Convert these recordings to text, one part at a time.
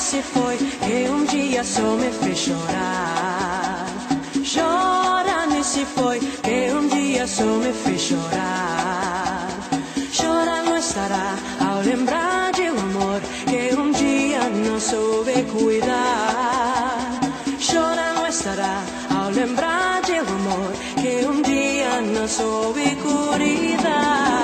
se foi, que dia só me fez chorar. Chora, se foi, que dia só me fez chorar. Chora, não estará ao lembrar de amor que dia não soube cuidar. Chora, não estará ao lembrar de amor que dia não soube cuidar.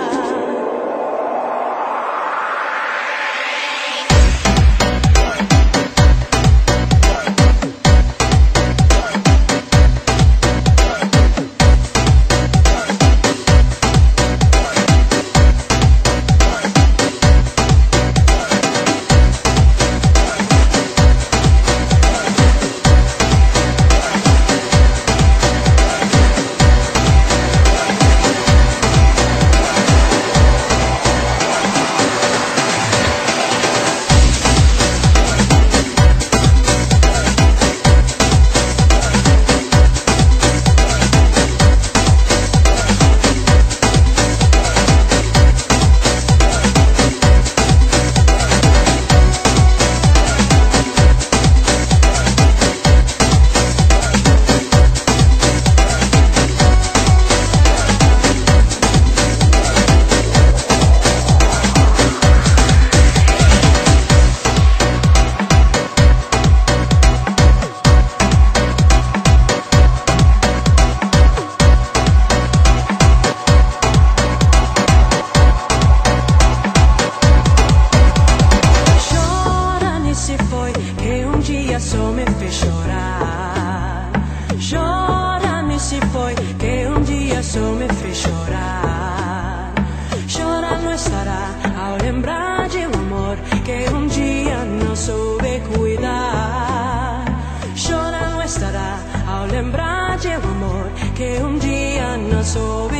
Só me fez chorar. Chora, se foi, que dia só me fez chorar. Chora, não estará ao lembrar de amor que dia não soube cuidar. Chora, não estará ao lembrar de amor que dia não soube